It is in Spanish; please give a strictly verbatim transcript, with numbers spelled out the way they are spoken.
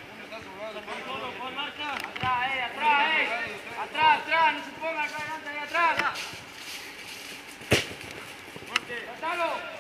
Atrás, eh, atrás, eh. Atrás, atrás, no se ponga acá adelante, ahí atrás. Tratalo.